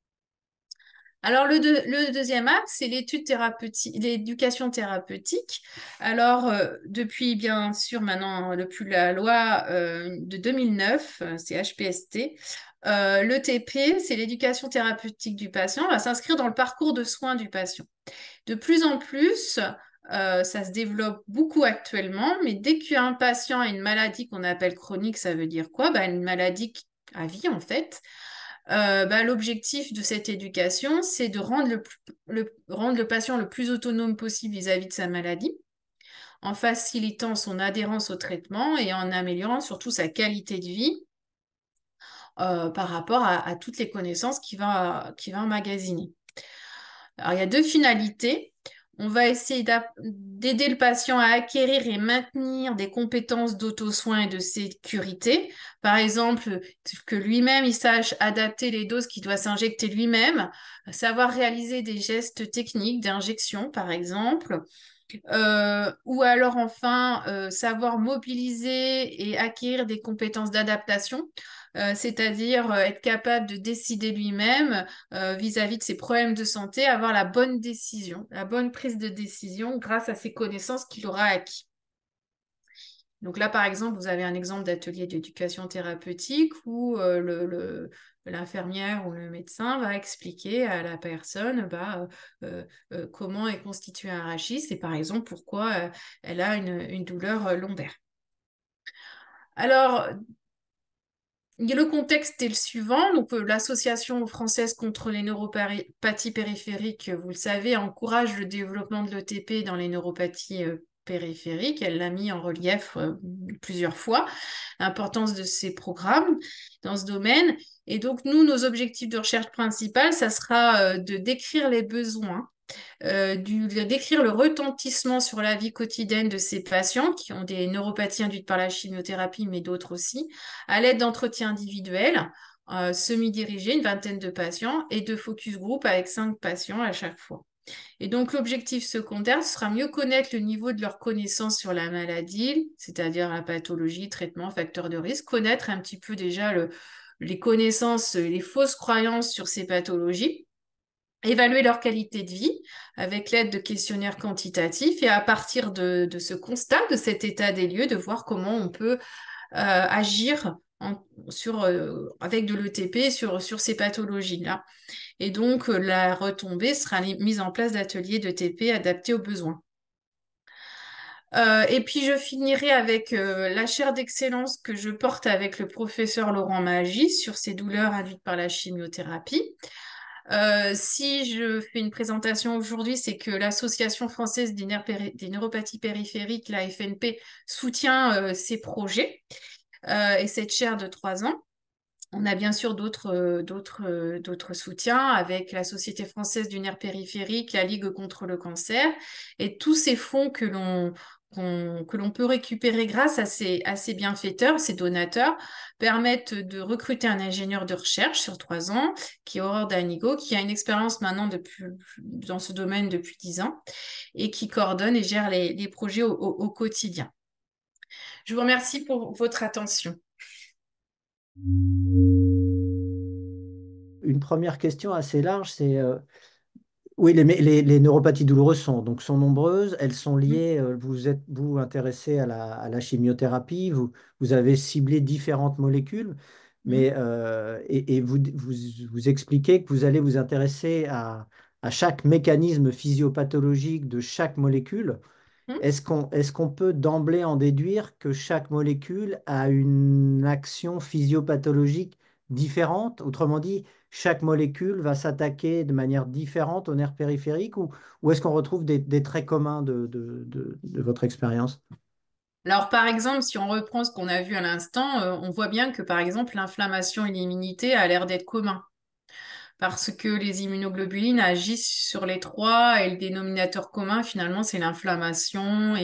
Alors, le deuxième axe, c'est l'étude thérapeutique, l'éducation thérapeutique. Alors, depuis, bien sûr, maintenant, depuis la loi de 2009, c'est HPST, l'ETP, c'est l'éducation thérapeutique du patient, va s'inscrire dans le parcours de soins du patient. De plus en plus, ça se développe beaucoup actuellement, mais dès qu'un patient a une maladie qu'on appelle chronique, ça veut dire quoi? Une maladie à vie, en fait. L'objectif de cette éducation, c'est de rendre le patient le plus autonome possible vis-à-vis de sa maladie, en facilitant son adhérence au traitement et en améliorant surtout sa qualité de vie par rapport à toutes les connaissances qu'il va emmagasiner. Alors, il y a deux finalités. On va essayer d'aider le patient à acquérir et maintenir des compétences d'auto-soin et de sécurité. Par exemple, que lui-même, il sache adapter les doses qu'il doit s'injecter lui-même, savoir réaliser des gestes techniques d'injection, par exemple. Ou alors enfin savoir mobiliser et acquérir des compétences d'adaptation, c'est-à-dire être capable de décider lui-même vis-à-vis de ses problèmes de santé, avoir la bonne décision, la bonne prise de décision grâce à ses connaissances qu'il aura acquis. Donc là, par exemple, vous avez un exemple d'atelier d'éducation thérapeutique où l'infirmière ou le médecin va expliquer à la personne comment est constitué un rachis et par exemple pourquoi elle a une douleur lombaire. Alors, le contexte est le suivant. Donc, l'Association française contre les neuropathies périphériques, vous le savez, encourage le développement de l'ETP dans les neuropathies périphériques. Elle l'a mis en relief plusieurs fois, l'importance de ces programmes dans ce domaine. Et donc, nous, nos objectifs de recherche principaux, ça sera de décrire les besoins décrire le retentissement sur la vie quotidienne de ces patients qui ont des neuropathies induites par la chimiothérapie, mais d'autres aussi, à l'aide d'entretiens individuels, semi-dirigés, une vingtaine de patients, et de focus group avec 5 patients à chaque fois. Et donc, l'objectif secondaire sera mieux connaître le niveau de leur connaissance sur la maladie, c'est-à-dire la pathologie, traitement, facteurs de risque, connaître un petit peu déjà les connaissances, les fausses croyances sur ces pathologies, évaluer leur qualité de vie avec l'aide de questionnaires quantitatifs et à partir de ce constat, de cet état des lieux, de voir comment on peut agir avec de l'ETP sur ces pathologies-là. Et donc, la retombée sera mise en place d'ateliers d'ETP adaptés aux besoins. Et puis, je finirai avec la chaire d'excellence que je porte avec le professeur Laurent Magy sur ces douleurs induites par la chimiothérapie. Si je fais une présentation aujourd'hui, c'est que l'Association française des neuropathies périphériques, la FNP, soutient ces projets et cette chaire de 3 ans. On a bien sûr d'autres soutiens avec la Société française du nerf périphérique, la Ligue contre le cancer et tous ces fonds que l'on peut récupérer grâce à ces bienfaiteurs, ces donateurs, permettent de recruter un ingénieur de recherche sur 3 ans, qui est Aurore Danigo, qui a une expérience maintenant dans ce domaine depuis 10 ans et qui coordonne et gère les projets au quotidien. Je vous remercie pour votre attention. Une première question assez large, c'est oui, les neuropathies douloureuses sont nombreuses, elles sont Mm, liées, vous êtes vous intéressé à la chimiothérapie, vous avez ciblé différentes molécules, mm, mais et vous expliquez que vous allez vous intéresser à chaque mécanisme physiopathologique de chaque molécule. mm. Est-ce qu'on peut d'emblée en déduire que chaque molécule a une action physiopathologique différente? Autrement dit, chaque molécule va s'attaquer de manière différente au nerf périphérique ou est-ce qu'on retrouve des traits communs de votre expérience? Alors, par exemple, si on reprend ce qu'on a vu à l'instant, on voit bien que, par exemple, l'inflammation et l'immunité a l'air d'être commun. Parce que les immunoglobulines agissent sur les trois et le dénominateur commun, finalement, c'est l'inflammation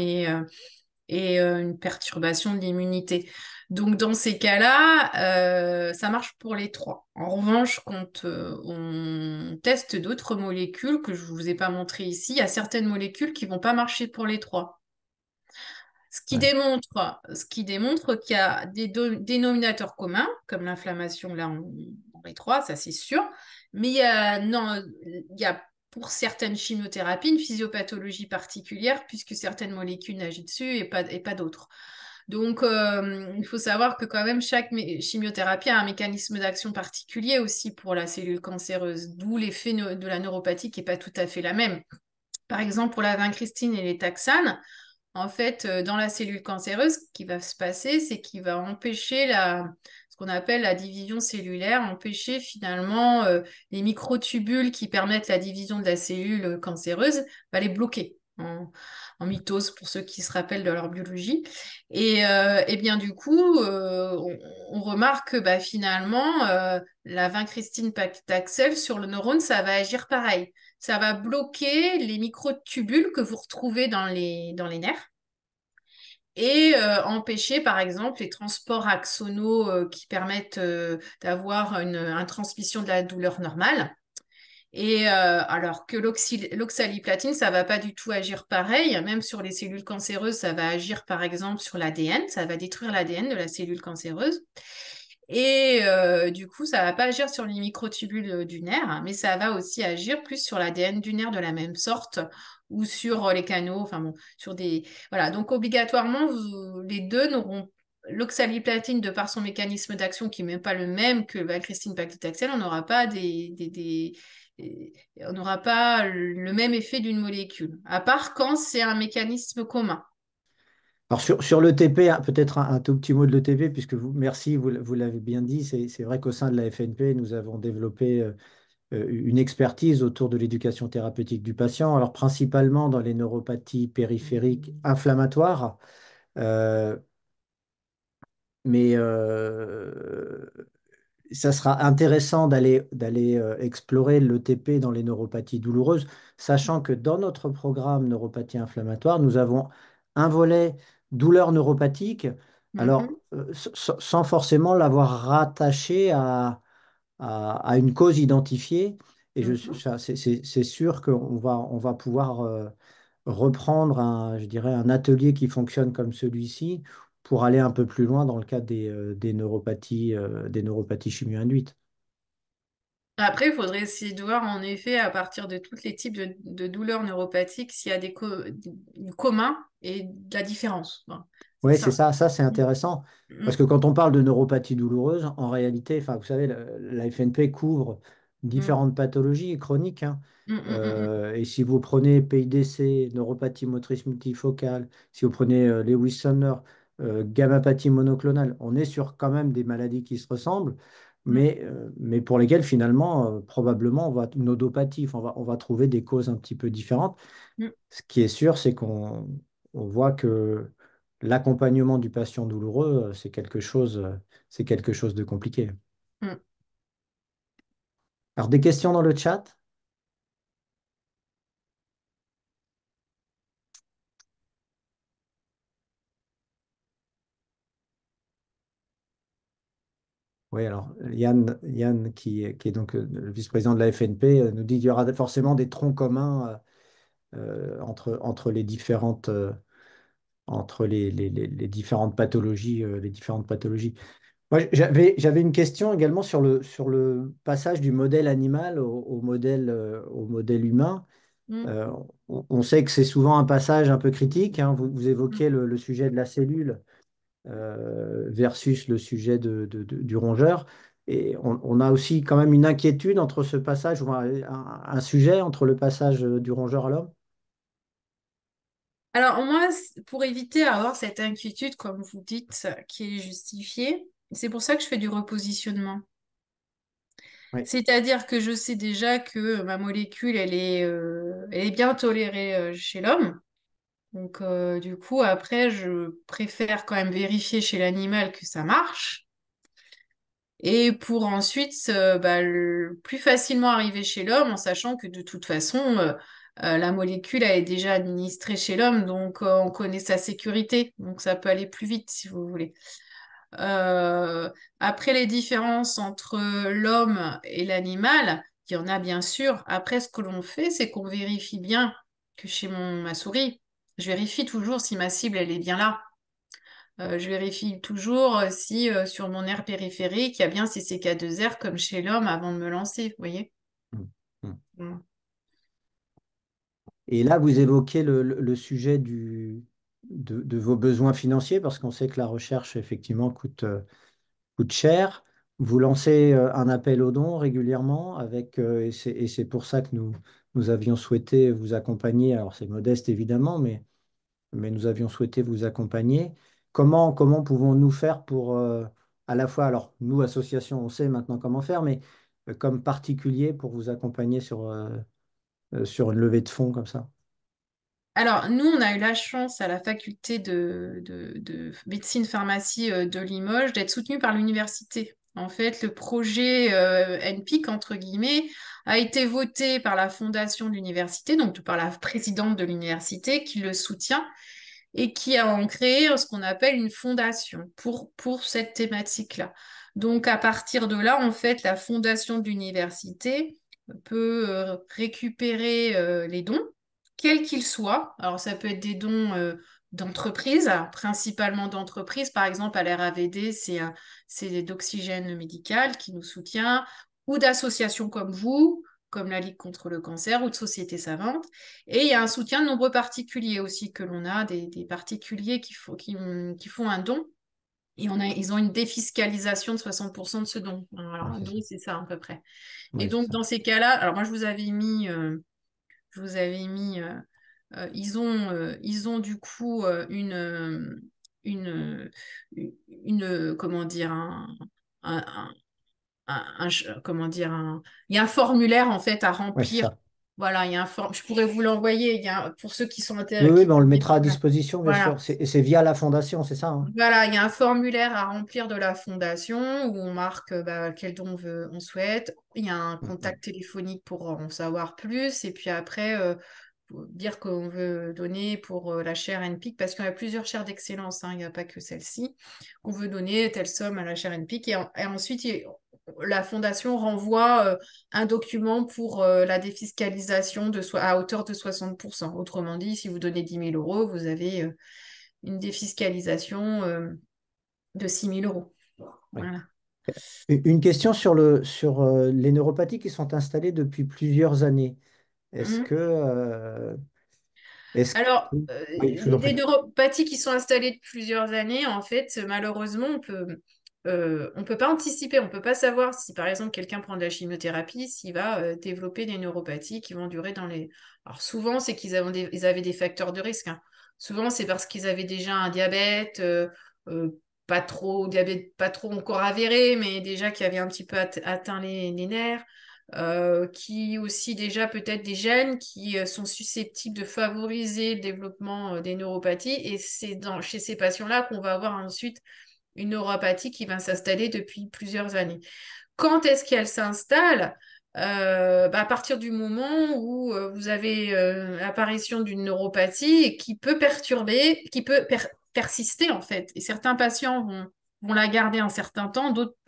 et une perturbation de l'immunité. Donc, dans ces cas-là, ça marche pour les trois. En revanche, quand on teste d'autres molécules que je ne vous ai pas montrées ici, il y a certaines molécules qui vont pas marcher pour les trois. Ouais. Ce qui démontre qu'il y a des dénominateurs communs, comme l'inflammation, là, on les trois, ça c'est sûr. Mais non, il y a pour certaines chimiothérapies une physiopathologie particulière, puisque certaines molécules agissent dessus et pas d'autres. Donc, il faut savoir que quand même, chaque chimiothérapie a un mécanisme d'action particulier aussi pour la cellule cancéreuse, d'où l'effet de la neuropathie qui n'est pas tout à fait la même. Par exemple, pour la vincristine et les taxanes, en fait, dans la cellule cancéreuse, ce qui va se passer, c'est qu'il va empêcher ce qu'on appelle la division cellulaire, empêcher finalement les microtubules qui permettent la division de la cellule cancéreuse, va les bloquer en mitose pour ceux qui se rappellent de leur biologie. Et bien du coup, on remarque que bah, finalement, la vincristine paclitaxel sur le neurone, ça va agir pareil. Ça va bloquer les microtubules que vous retrouvez dans les nerfs et empêcher, par exemple, les transports axonaux qui permettent d'avoir une transmission de la douleur normale. Et alors que l'oxaliplatine, ça va pas du tout agir pareil, même sur les cellules cancéreuses, ça va agir par exemple sur l'ADN, ça va détruire l'ADN de la cellule cancéreuse. Et du coup, ça va pas agir sur les microtubules du nerf, mais ça va aussi agir plus sur l'ADN du nerf de la même sorte ou sur les canaux, enfin bon, sur des... Voilà, donc obligatoirement, les deux n'auront... L'oxaliplatine, de par son mécanisme d'action qui n'est même pas le même que valcristine paclitaxel, on n'aura pas on n'aura pas le même effet d'une molécule, à part quand c'est un mécanisme commun. Alors sur l'ETP, peut-être un tout petit mot de l'ETP, puisque merci, vous l'avez bien dit, c'est vrai qu'au sein de la FNP, nous avons développé une expertise autour de l'éducation thérapeutique du patient, alors principalement dans les neuropathies périphériques inflammatoires, euh, mais ça sera intéressant d'aller explorer l'ETP dans les neuropathies douloureuses, sachant que dans notre programme neuropathie inflammatoire, nous avons un volet douleur neuropathique, alors Mhm, sans forcément l'avoir rattaché à une cause identifiée. Et mhm, c'est sûr qu'on va pouvoir reprendre je dirais, un atelier qui fonctionne comme celui-ci pour aller un peu plus loin dans le cadre des neuropathies chimio-induites. Après, il faudrait essayer de voir en effet à partir de tous les types de douleurs neuropathiques s'il y a du commun et de la différence. Bon, c'est Oui, c'est ça. ça, ça c'est Mm, intéressant. Parce mm, que quand on parle de neuropathie douloureuse, en réalité, enfin, vous savez, la FNP couvre mm, différentes pathologies chroniques, hein. mm, mm, mm, Et si vous prenez PIDC, neuropathie motrice multifocale, si vous prenez Lewis-Sumner, gammapathie monoclonale, on est sur quand même des maladies qui se ressemblent, mm, mais pour lesquelles finalement, probablement, nodopathie, enfin, on va trouver des causes un petit peu différentes. mm, Ce qui est sûr, c'est qu'on voit que l'accompagnement du patient douloureux, c'est quelque chose de compliqué. mm. Alors, des questions dans le chat? Oui, alors Yann qui est donc le vice-président de la FNP, nous dit qu'il y aura forcément des troncs communs entre les différentes pathologies, les différentes pathologies. Moi, j'avais une question également sur le passage du modèle animal au modèle humain. Mm, Euh, on sait que c'est souvent un passage un peu critique, hein. Vous mm. évoquez le sujet de la cellule versus le sujet du rongeur. Et on a aussi quand même une inquiétude entre ce passage, ou un sujet entre le passage du rongeur à l'homme. Alors moi, pour éviter d'avoir cette inquiétude, comme vous dites, qui est justifiée, c'est pour ça que je fais du repositionnement. Oui. C'est-à-dire que je sais déjà que ma molécule, elle est bien tolérée chez l'homme. Donc, du coup, après, je préfère quand même vérifier chez l'animal que ça marche. Et pour ensuite, bah, plus facilement arriver chez l'homme, en sachant que de toute façon, la molécule elle est déjà administrée chez l'homme, donc on connaît sa sécurité. Donc, ça peut aller plus vite, si vous voulez. Euh, Après, les différences entre l'homme et l'animal, il y en a bien sûr. Après, ce que l'on fait, c'est qu'on vérifie bien que chez ma souris, je vérifie toujours si ma cible, elle est bien là. Je vérifie toujours si sur mon aire périphérique, il y a bien CCK2R comme chez l'homme avant de me lancer, vous voyez? Mm. Mm. Mm. Et là, vous évoquez le sujet de vos besoins financiers, parce qu'on sait que la recherche, effectivement, coûte cher. Vous lancez un appel aux dons régulièrement et c'est pour ça que nous avions souhaité vous accompagner. Alors, c'est modeste, évidemment, mais nous avions souhaité vous accompagner. Comment pouvons-nous faire pour, à la fois, alors, nous, association, on sait maintenant comment faire, mais comme particulier pour vous accompagner sur une levée de fonds comme ça? Alors, nous, on a eu la chance à la faculté de médecine pharmacie de Limoges d'être soutenu par l'université. En fait, le projet NPIC, entre guillemets, a été voté par la fondation de l'université, donc par la présidente de l'université qui le soutient et qui a en créé ce qu'on appelle une fondation pour cette thématique-là. Donc, à partir de là, en fait, la fondation de l'université peut récupérer les dons quels qu'ils soient. Alors, ça peut être des dons d'entreprise, principalement d'entreprise. Par exemple, à l'RAVD, c'est d'Oxygène Médical qui nous soutient, ou d'associations comme vous, comme la Ligue contre le cancer, ou de sociétés savantes. Et il y a un soutien de nombreux particuliers aussi que l'on a, des particuliers qui font un don. Et ils ont une défiscalisation de 60% de ce don. Alors, Oui, un c'est don, ça. c'est ça à peu près. Et Oui, c'est donc, ça. dans ces cas-là, alors moi, ils ont du coup une, comment dire, un, comment dire, il y a un formulaire en fait à Oui, c'est remplir. ça. Voilà, il y a je pourrais vous l'envoyer. Pour ceux qui sont Oui, oui, qui ben on le mettra à voilà. disposition, bien Voilà. sûr. Et c'est via la fondation, c'est ça, hein? Voilà, il y a un formulaire à remplir de la fondation où on marque bah, quel don on souhaite. Il y a un Mm, mm. contact téléphonique pour en savoir plus. Et puis après, pour dire qu'on veut donner pour la chaire NPIC, parce qu'il y a plusieurs chaires d'excellence, hein, il n'y a pas que celle-ci. On veut donner telle somme à la chaire NPIC. Et ensuite, la fondation renvoie un document pour la défiscalisation à hauteur de 60%. Autrement dit, si vous donnez 10 000 euros, vous avez une défiscalisation de 6 000 euros. Oui. Voilà. Une question sur les neuropathies qui sont installées depuis plusieurs années. Est-ce Mhm. que... euh, est-ce que... Alors, Oui, je vous en des prie. neuropathies qui sont installées depuis plusieurs années, en fait, malheureusement, on peut pas anticiper, on peut pas savoir si, par exemple, quelqu'un prend de la chimiothérapie, s'il va développer des neuropathies qui vont durer dans les... Alors, souvent, c'est ils avaient des facteurs de risque, hein. Souvent, c'est parce qu'ils avaient déjà un diabète, diabète pas trop encore avéré, mais déjà qui avait un petit peu atteint les nerfs qui aussi déjà peut-être des gènes qui sont susceptibles de favoriser le développement des neuropathies. Et c'est chez ces patients-là qu'on va avoir ensuite une neuropathie qui va s'installer depuis plusieurs années. Quand est-ce qu'elle s'installe? Bah, à partir du moment où vous avez l'apparition d'une neuropathie qui peut perturber, qui peut persister en fait. Et certains patients vont la garder un certain temps, d'autres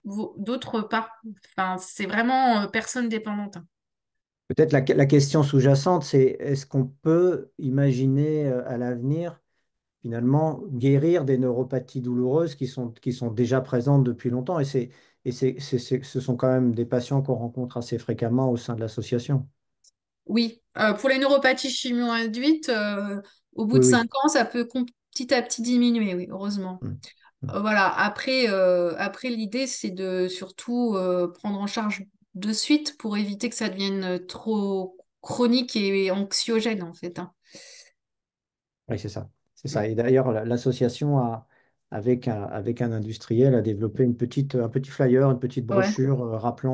d'autres pas. Enfin, c'est vraiment personne dépendante, hein. Peut-être la question sous-jacente, c'est est-ce qu'on peut imaginer à l'avenir, finalement, guérir des neuropathies douloureuses qui sont déjà présentes depuis longtemps? Ce sont quand même des patients qu'on rencontre assez fréquemment au sein de l'association. Oui, pour les neuropathies chimio-induites, au bout Oui, de oui. 5 ans, ça peut petit à petit diminuer, oui, heureusement. Mm, mm. Voilà, après l'idée, c'est de surtout prendre en charge de suite pour éviter que ça devienne trop chronique et anxiogène, en fait, hein. Oui, c'est ça. C'est Mm. ça. Et d'ailleurs, l'association avec un industriel, a développé un petit flyer, une petite Ouais. brochure rappelant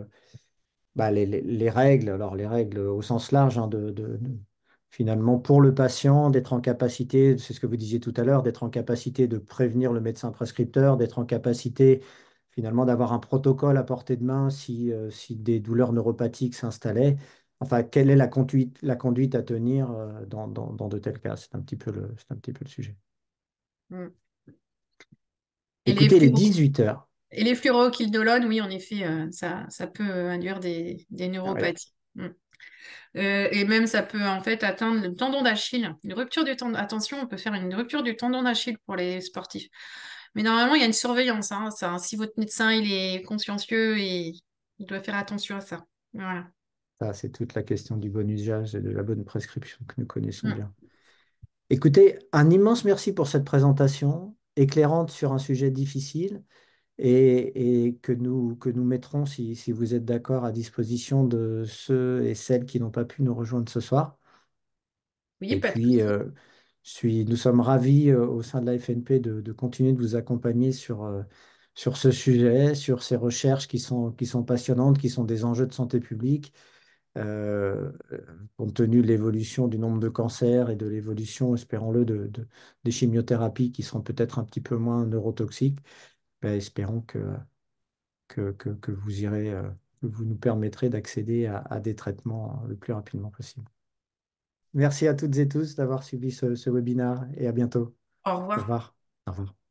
les règles, alors les règles au sens large, hein, finalement pour le patient, d'être en capacité, c'est ce que vous disiez tout à l'heure, d'être en capacité de prévenir le médecin prescripteur, d'être en capacité finalement d'avoir un protocole à portée de main si des douleurs neuropathiques s'installaient. Enfin, quelle est la conduite à tenir dans de tels cas? C'est un petit peu le sujet. Mm. Et les Écoutez, les fluoro- 18 heures. et les fluoroquinolones, oui, en effet, ça peut induire des Ah ouais, neuropathies. Mm. Et même, ça peut en fait atteindre le tendon d'Achille. Une rupture du tendon. Attention, on peut faire une rupture du tendon d'Achille pour les sportifs. Mais normalement, il y a une surveillance, hein, ça. Si votre médecin il est consciencieux et il doit faire attention à ça. Voilà. ça, c'est toute la question du bon usage et de la bonne prescription que nous connaissons Mm. bien. Écoutez, un immense merci pour cette présentation éclairante sur un sujet difficile et que nous mettrons, si vous êtes d'accord, à disposition de ceux et celles qui n'ont pas pu nous rejoindre ce soir. Oui, Et pas de puis, souci. nous sommes ravis au sein de la FNP de continuer de vous accompagner sur ce sujet, sur ces recherches qui sont passionnantes, qui sont des enjeux de santé publique euh, compte tenu de l'évolution du nombre de cancers et de l'évolution, espérons-le, des chimiothérapies qui seront peut-être un petit peu moins neurotoxiques, ben, espérons que vous irez, que vous nous permettrez d'accéder à des traitements le plus rapidement possible. Merci à toutes et tous d'avoir suivi ce webinaire et à bientôt. Au Au revoir. revoir. Au revoir.